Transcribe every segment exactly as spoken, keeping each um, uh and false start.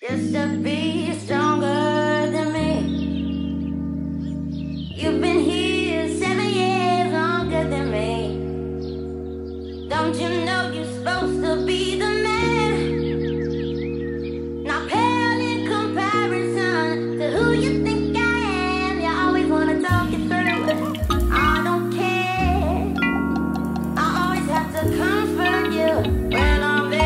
Just to be stronger than me. You've been here seven years longer than me. Don't you know you're supposed to be the man? Not pale in comparison to who you think I am. You always wanna talk it through. I don't care. I always have to comfort you when I'm there.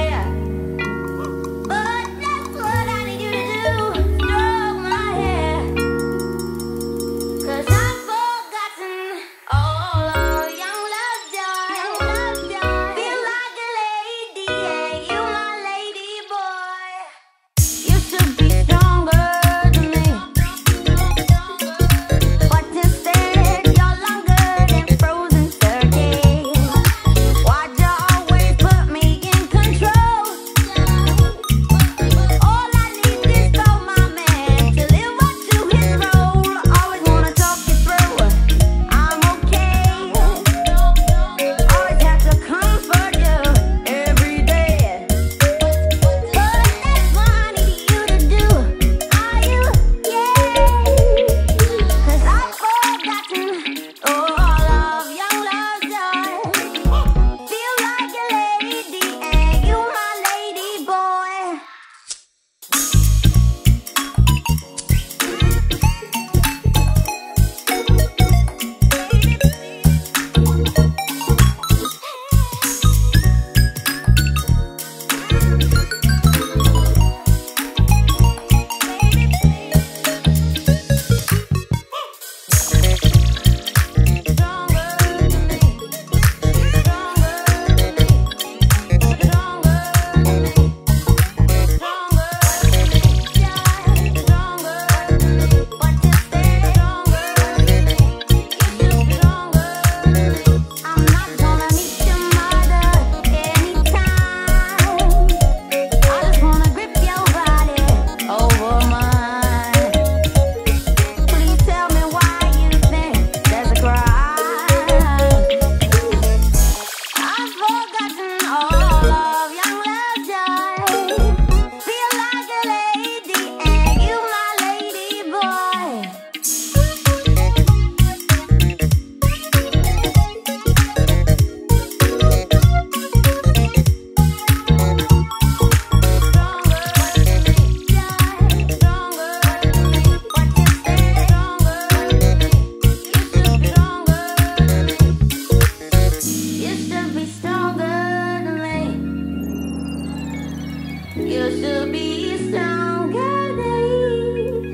You should be stronger than me.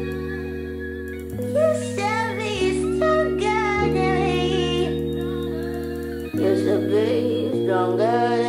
You should be stronger than me. You should be stronger.